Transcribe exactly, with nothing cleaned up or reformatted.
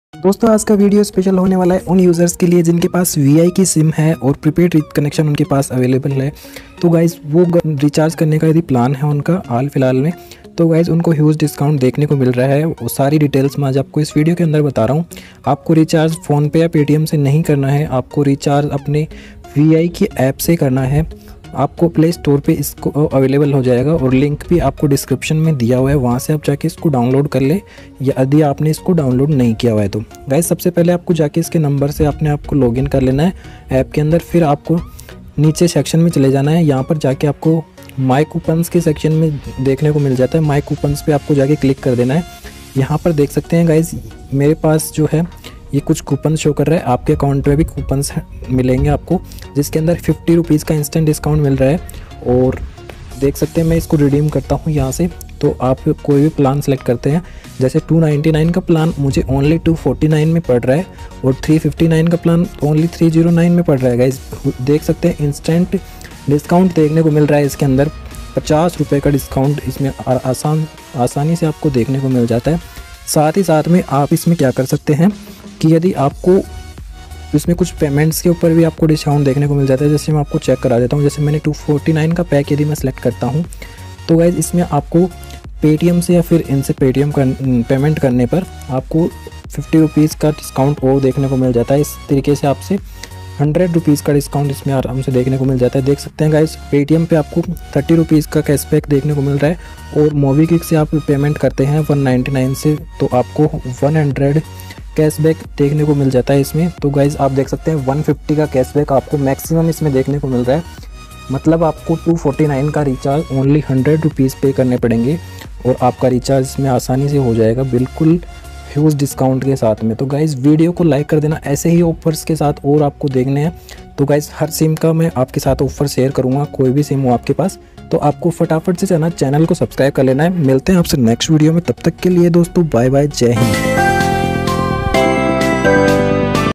दोस्तों आज का वीडियो स्पेशल होने वाला है उन यूज़र्स के लिए जिनके पास वीआई की सिम है और प्रीपेड कनेक्शन उनके पास अवेलेबल है। तो गाइज़ वो रिचार्ज करने का यदि प्लान है उनका हाल फिलहाल में, तो गाइज़ उनको ह्यूज डिस्काउंट देखने को मिल रहा है। वो सारी डिटेल्स मैं आज आपको इस वीडियो के अंदर बता रहा हूँ। आपको रिचार्ज फ़ोनपे या पेटीएम से नहीं करना है, आपको रिचार्ज अपने वीआई की ऐप से करना है। आपको प्ले स्टोर पे इसको अवेलेबल हो जाएगा और लिंक भी आपको डिस्क्रिप्शन में दिया हुआ है, वहाँ से आप जाके इसको डाउनलोड कर ले या यदि आपने इसको डाउनलोड नहीं किया हुआ है तो। गाइस सबसे पहले आपको जाके इसके नंबर से अपने आप को लॉगिन कर लेना है ऐप के अंदर। फिर आपको नीचे सेक्शन में चले जाना है, यहाँ पर जाके आपको माई कूपन्स के सेक्शन में देखने को मिल जाता है। माई कूपन्स पे आपको जाके क्लिक कर देना है। यहाँ पर देख सकते हैं गाइस मेरे पास जो है ये कुछ कूपन शो कर रहा है। आपके अकाउंट में भी कूपन्स मिलेंगे आपको, जिसके अंदर फिफ्टी रुपीज़ का इंस्टेंट डिस्काउंट मिल रहा है। और देख सकते हैं मैं इसको रिडीम करता हूँ यहाँ से। तो आप कोई भी प्लान सेलेक्ट करते हैं, जैसे टू नाइन्टी नाइन का प्लान मुझे ओनली टू फोर्टी नाइन में पड़ रहा है और थ्री फिफ्टी नाइन का plan only three zero nine में पड़ रहा है। गाइस देख सकते हैं इंस्टेंट डिस्काउंट देखने को मिल रहा है। इसके अंदर पचास रुपये का डिस्काउंट इसमें आसान आसानी से आपको देखने को मिल जाता है। साथ ही साथ में आप इसमें क्या कर सकते हैं कि यदि आपको इसमें कुछ पेमेंट्स के ऊपर भी आपको डिस्काउंट देखने को मिल जाता है। जैसे मैं आपको चेक करा देता हूँ। जैसे मैंने टू फोर्टी नाइन का पैक यदि मैं सेलेक्ट करता हूँ तो गाइज इसमें आपको पेटीएम से या फिर इनसे पेटीएम कर, पेमेंट करने पर आपको फिफ्टी रुपीज़ का डिस्काउंट और देखने को मिल जाता है। इस तरीके से आपसे हंड्रेड रुपीज़ का डिस्काउंट इसमें आराम से देखने को मिल जाता है। देख सकते हैं गाइज पेटीएम पे आपको थर्टी रुपीज़ का कैशबैक देखने को मिल रहा है और मोबीक्विक से आप पेमेंट करते हैं वन नाइन्टी नाइन से तो आपको वन हंड्रेड कैशबैक देखने को मिल जाता है इसमें। तो गाइज़ आप देख सकते हैं वन फिफ्टी का कैशबैक आपको मैक्सिमम इसमें देखने को मिल रहा है। मतलब आपको टू फोर्टी नाइन का recharge only hundred rupees pay करने पड़ेंगे और आपका रिचार्ज इसमें आसानी से हो जाएगा, बिल्कुल ह्यूज डिस्काउंट के साथ में। तो गाइज़ वीडियो को लाइक कर देना, ऐसे ही ऑफर्स के साथ और आपको देखने हैं। तो गाइज़ हर सिम का मैं आपके साथ ऑफर शेयर करूँगा, कोई भी सिम हो आपके पास तो आपको फटाफट से जाना चैनल को सब्सक्राइब कर लेना है। मिलते हैं आपसे नेक्स्ट वीडियो में, तब तक के लिए दोस्तों बाय बाय, जय हिंद।